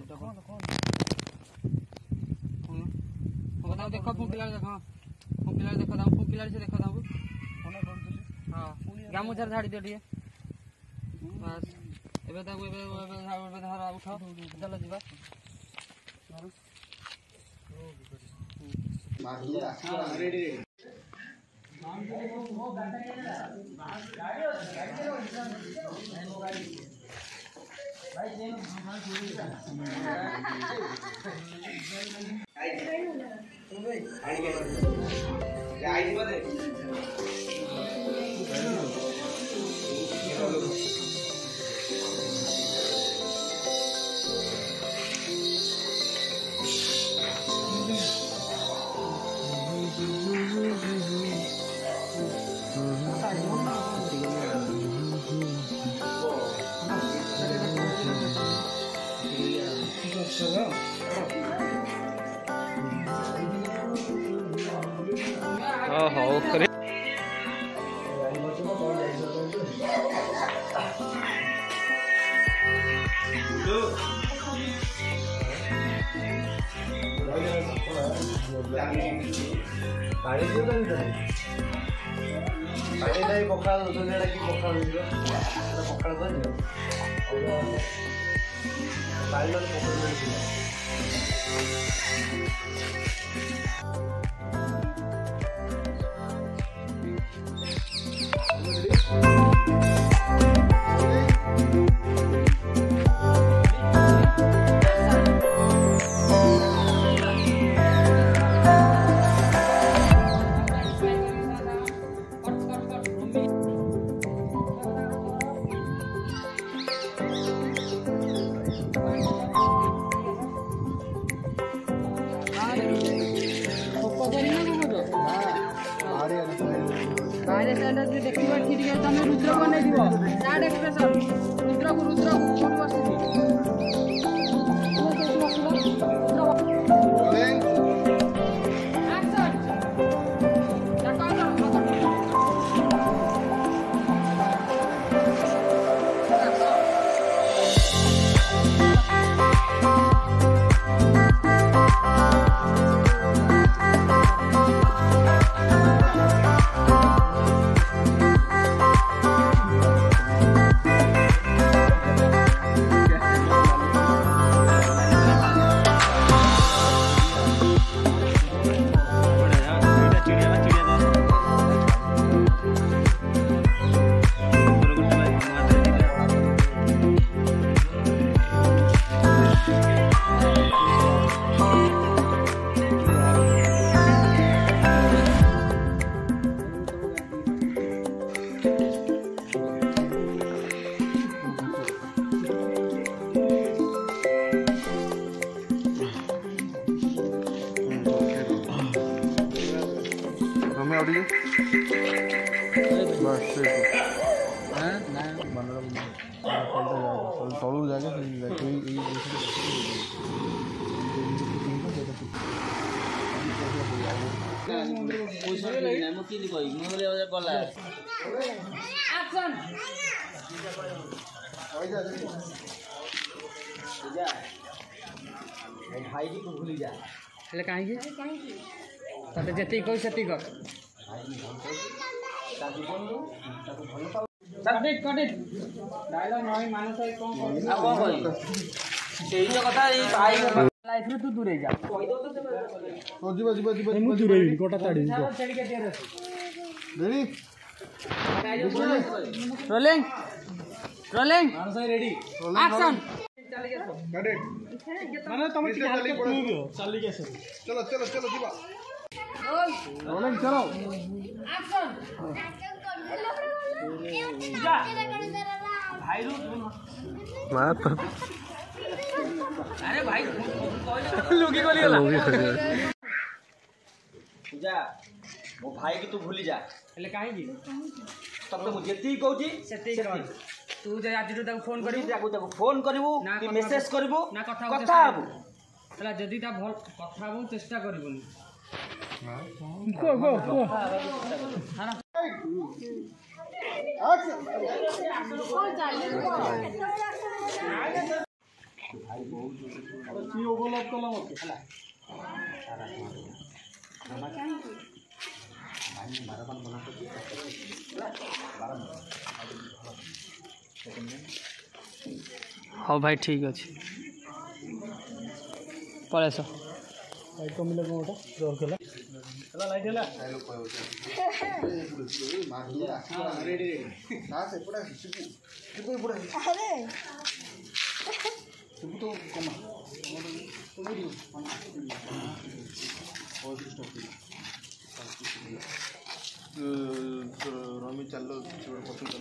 बताओ देखो फुंकिला देखो फुंकिला देखो दाम फुंकिला से देखो दाम हां गामोछा झाड़ी दे दिए बस एबे ता एबे धरा उठो चलो जीवा रेडी करे पानी दियो पानी नहीं पखाल दुनिया की पखाल दियो पखाल तो दियो पानी में पखाल दियो बाहर स्टैंडर्ड जो देखिबा ठीक है तमे रुद्र को नै दिबो स्टार्ट एक्सप्रेशन रुद्र को कोन बसिबी हमें बस तलू जाके भाई जी को भूली जा कहीं तते जति कोई सती कर कटिट डायलॉग नई मानस कोन आ कोई सेही तो कथा ई भाई लाइफ रे तू दूर जा ओ जीवा मु दूर कोटा ताड़ी चढ़ के दे रेडी रोलिंग मानस रेडी एक्शन कटिट माने तुम चली कैसे चलो जीवा रोलिंग चलो एक्शन भाई मार अरे भाई लोगी को लिया पूजा वो भाई की तू भूली जा हेले काहे की तब तो मुझे ती कहू छी सेती कर तू जे आज तक फोन करी ताको फोन करबो कि मेसेज करबो ना कथा हबो हला जदी ता भल कथा हबो चेष्टा करबोनी गो हां सी ओवरलैप कला मत ହେଲା हाँ भाई ठीक अच्छे पलैस लाइट कमिला कोटा जोर कला ହେଲା ଲାଇଟ୍ ହେଲା ରେଡି ନା ସେପଟେ ଯିବୁ ଏପଟେ ଯିବୁ ତ କମା ରମି ଚାଲ ପଛକୁ